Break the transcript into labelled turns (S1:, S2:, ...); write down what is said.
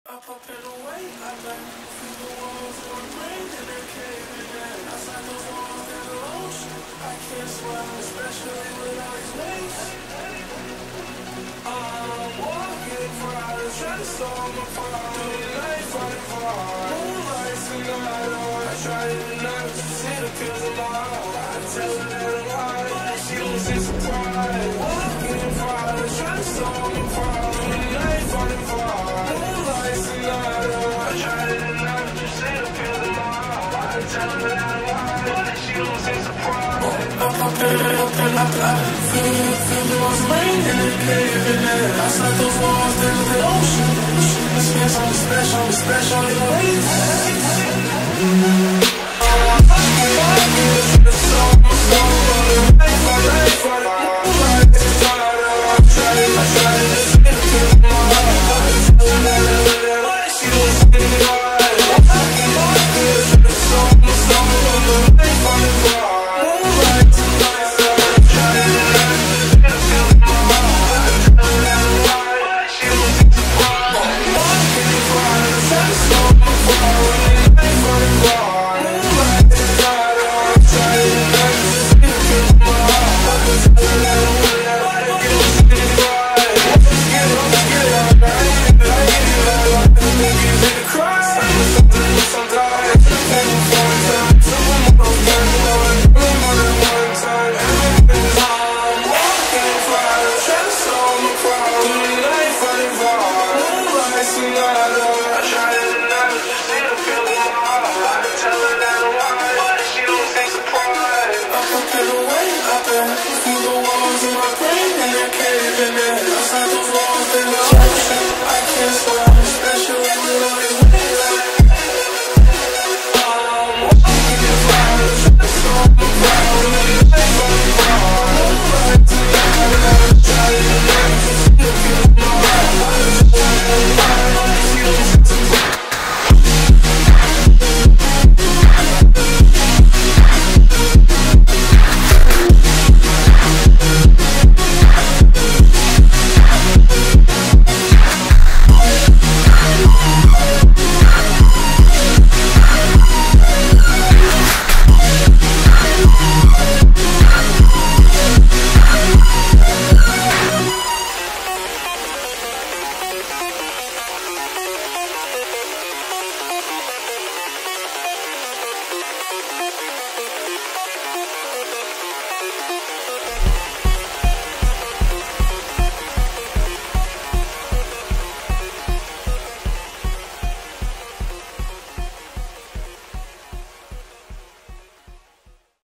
S1: Up and away, I been through the walls of my brain and they're caving in. Outside those walls, there's an ocean. I can't swim, especially with all these waves. I'm walking far, trying to solve my problem. Through the night, fighting far. Moonlight's the night, I try to deny what you see to kill the lie. I tell her that I'm high, but she don't seem surprised. Walking far, trying to solve my problem. Through the night, fighting far. Feel the walls rain and it caving in. Outside those walls, there's the ocean. This feels so special, special in ways. Through the walls of my brain and they're caving in. Outside those walls, there's an ocean. I can't swim, especially with